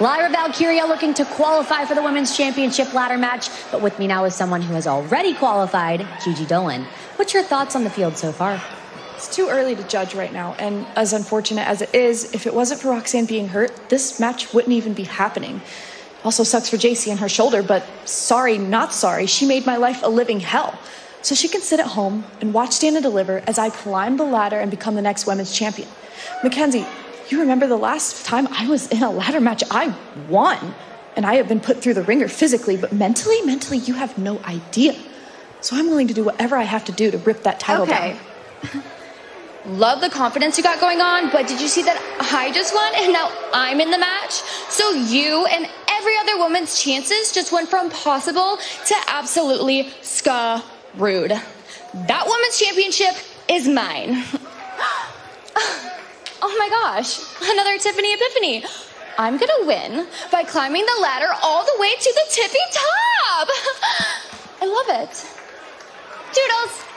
Lyra Valkyria looking to qualify for the Women's Championship ladder match, but with me now is someone who has already qualified, Gigi Dolan. What's your thoughts on the field so far? It's too early to judge right now, and as unfortunate as it is, if it wasn't for Roxanne being hurt, this match wouldn't even be happening. Also sucks for JC and her shoulder, but sorry, not sorry, she made my life a living hell. So she can sit at home and watch Dana deliver as I climb the ladder and become the next women's champion. Mackenzie, you remember the last time I was in a ladder match, I won. And I have been put through the ringer physically, but mentally, you have no idea. So I'm willing to do whatever I have to do to rip that title down. Love the confidence you got going on, but did you see that I just won and now I'm in the match? So you and every other woman's chances just went from possible to absolutely screwed. That women's championship is mine. Oh my gosh, another Tiffany epiphany. I'm gonna win by climbing the ladder all the way to the tippy top. I love it. Doodles.